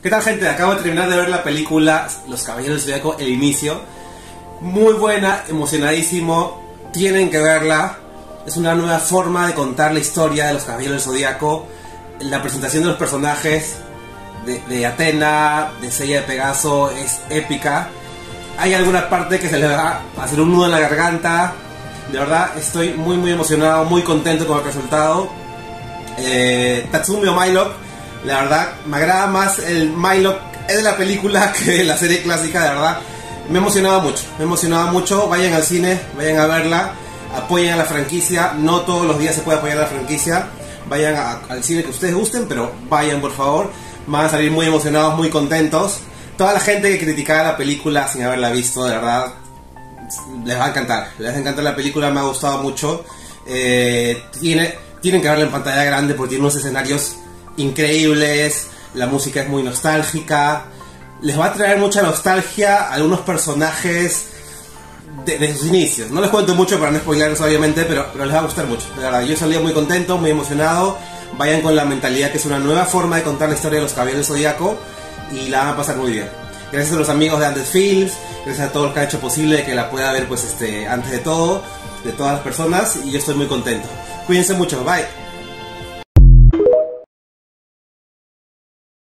¿Qué tal, gente? Acabo de terminar de ver la película Los Caballeros del Zodiaco, el inicio. Muy buena, emocionadísimo. Tienen que verla. Es una nueva forma de contar la historia de los Caballeros del Zodiaco. La presentación de los personajes de Athena, de Sella de Pegaso es épica. Hay alguna parte que se le va a hacer un nudo en la garganta. De verdad, estoy muy emocionado, muy contento con el resultado. Tatsumi o Mylock, la verdad, me agrada más el Mylock de la película que la serie clásica. De verdad, me emocionaba mucho. Vayan al cine, vayan a verla, apoyen a la franquicia. No todos los días se puede apoyar a la franquicia. Vayan al cine que ustedes gusten, pero vayan, por favor. Van a salir muy emocionados, muy contentos. Toda la gente que criticaba la película sin haberla visto, de verdad, les va a encantar. Les va a encantar la película, me ha gustado mucho. Tienen que verla en pantalla grande porque tiene unos escenarios increíbles. La música es muy nostálgica. Les va a traer mucha nostalgia a algunos personajes de sus inicios. No les cuento mucho para no spoilerlos, obviamente, pero les va a gustar mucho. De verdad, yo salí muy contento, muy emocionado. Vayan con la mentalidad que es una nueva forma de contar la historia de los Caballeros del Zodiaco y la van a pasar muy bien. Gracias a los amigos de Andes Films, gracias a todos los que han hecho posible que la pueda ver, pues, antes de todo, de todas las personas, y yo estoy muy contento. Cuídense mucho, bye.